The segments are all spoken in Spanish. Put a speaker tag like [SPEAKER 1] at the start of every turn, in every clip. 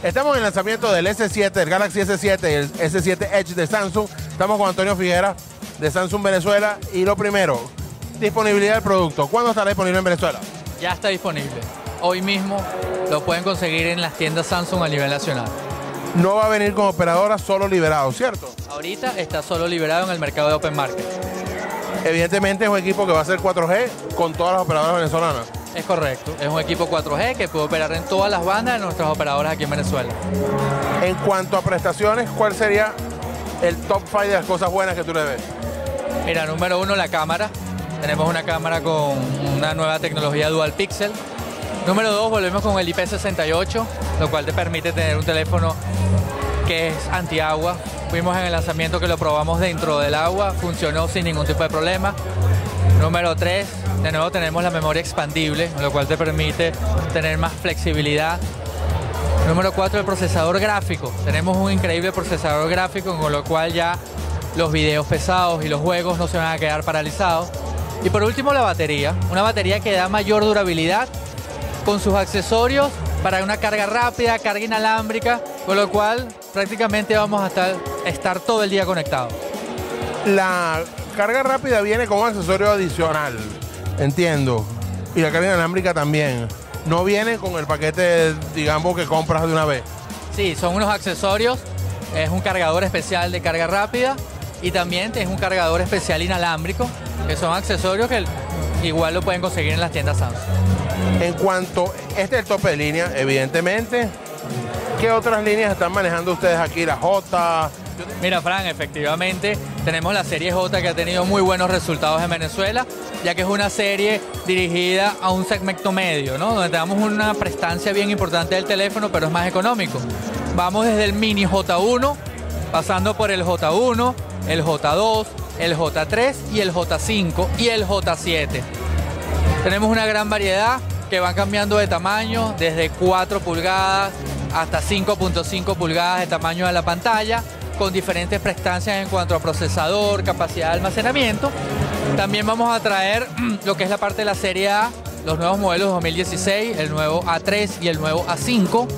[SPEAKER 1] Estamos en el lanzamiento del S7, el Galaxy S7 y el S7 Edge de Samsung. Estamos con Antonio Figuera de Samsung Venezuela. Y lo primero, disponibilidad del producto. ¿Cuándo estará disponible en Venezuela?
[SPEAKER 2] Ya está disponible. Hoy mismo lo pueden conseguir en las tiendas Samsung a nivel nacional.
[SPEAKER 1] No va a venir con operadora, solo liberado, ¿cierto?
[SPEAKER 2] Ahorita está solo liberado en el mercado de Open Market.
[SPEAKER 1] Evidentemente es un equipo que va a ser 4G con todas las operadoras venezolanas.
[SPEAKER 2] Es correcto. Es un equipo 4G que puede operar en todas las bandas de nuestras operadoras aquí en Venezuela.
[SPEAKER 1] En cuanto a prestaciones, ¿cuál sería el top 5 de las cosas buenas que tú le ves?
[SPEAKER 2] Mira, número 1, la cámara. Tenemos una cámara con una nueva tecnología Dual Pixel. Número 2, volvemos con el IP68, lo cual te permite tener un teléfono que es antiagua. Fuimos en el lanzamiento que lo probamos dentro del agua, funcionó sin ningún tipo de problema. Número 3, de nuevo tenemos la memoria expandible, lo cual te permite tener más flexibilidad. Número 4, el procesador gráfico. Tenemos un increíble procesador gráfico, con lo cual ya los videos pesados y los juegos no se van a quedar paralizados. Y por último, la batería. Una batería que da mayor durabilidad con sus accesorios para una carga rápida, carga inalámbrica, con lo cual prácticamente vamos a estar todo el día conectados.
[SPEAKER 1] La carga rápida viene con un accesorio adicional, entiendo. Y la carga inalámbrica también. No viene con el paquete, digamos, que compras de una vez.
[SPEAKER 2] Sí, son unos accesorios. Es un cargador especial de carga rápida y también es un cargador especial inalámbrico, que son accesorios que igual lo pueden conseguir en las tiendas Samsung.
[SPEAKER 1] En cuanto, este es el tope de línea, evidentemente. ¿Qué otras líneas están manejando ustedes aquí? La J.
[SPEAKER 2] Mira, Fran, efectivamente tenemos la serie J, que ha tenido muy buenos resultados en Venezuela, ya que es una serie dirigida a un segmento medio, ¿no? Donde tenemos una prestancia bien importante del teléfono, pero es más económico. Vamos desde el mini J1, pasando por el J1, el J2, el J3 y el J5 y el J7. Tenemos una gran variedad que van cambiando de tamaño, desde 4 pulgadas hasta 5.5 pulgadas de tamaño de la pantalla, con diferentes prestancias en cuanto a procesador, capacidad de almacenamiento. También vamos a traer lo que es la parte de la serie A, los nuevos modelos 2016, el nuevo A3 y el nuevo A5.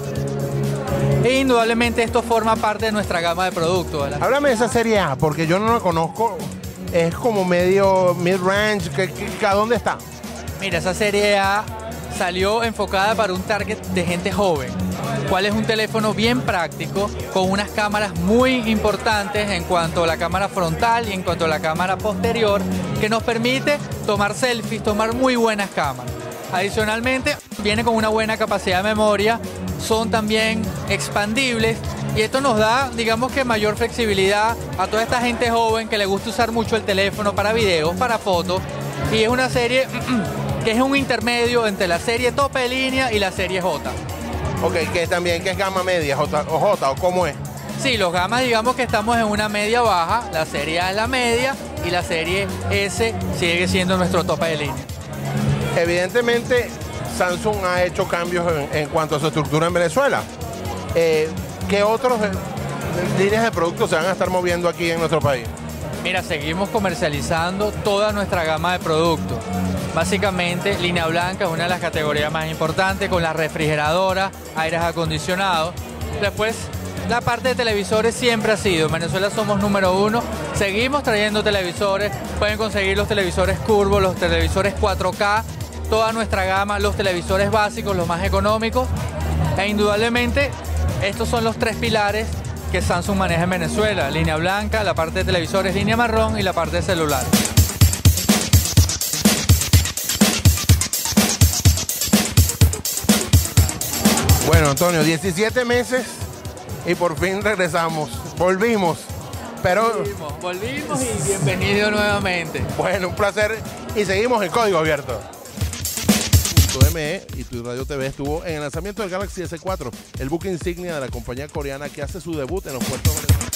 [SPEAKER 2] E indudablemente esto forma parte de nuestra gama de productos, ¿verdad?
[SPEAKER 1] Háblame de esa serie A, porque yo no la conozco. Es como medio mid-range. ¿A dónde está?
[SPEAKER 2] Mira, esa serie A salió enfocada para un target de gente joven, cual es un teléfono bien práctico, con unas cámaras muy importantes en cuanto a la cámara frontal y en cuanto a la cámara posterior, que nos permite tomar selfies, tomar muy buenas cámaras. Adicionalmente, viene con una buena capacidad de memoria, son también expandibles y esto nos da, digamos que mayor flexibilidad a toda esta gente joven que le gusta usar mucho el teléfono para videos, para fotos, y es una serie que es un intermedio entre la serie tope de línea y la serie J.
[SPEAKER 1] Ok, que también, que es gama media, J o cómo es.
[SPEAKER 2] Sí, los gamas digamos que estamos en una media baja, la serie A es la media y la serie S sigue siendo nuestro tope de línea.
[SPEAKER 1] Evidentemente, Samsung ha hecho cambios en cuanto a su estructura en Venezuela. ¿Qué otras líneas de productos se van a estar moviendo aquí en nuestro país?
[SPEAKER 2] Mira, seguimos comercializando toda nuestra gama de productos. Básicamente, línea blanca es una de las categorías más importantes, con las refrigeradoras, aires acondicionados. Después, la parte de televisores siempre ha sido. En Venezuela somos número 1. Seguimos trayendo televisores. Pueden conseguir los televisores curvos, los televisores 4K, toda nuestra gama, los televisores básicos, los más económicos. E indudablemente, estos son los 3 pilares que Samsung maneja en Venezuela: línea blanca, la parte de televisores línea marrón y la parte de celular.
[SPEAKER 1] Bueno, Antonio, 17 meses y por fin regresamos. Volvimos. Pero
[SPEAKER 2] Volvimos y bienvenido nuevamente.
[SPEAKER 1] Bueno, un placer y seguimos en Código Abierto. ME y Tu Radio TV estuvo en el lanzamiento del Galaxy S4, el buque insignia de la compañía coreana que hace su debut en los puertos venezolanos.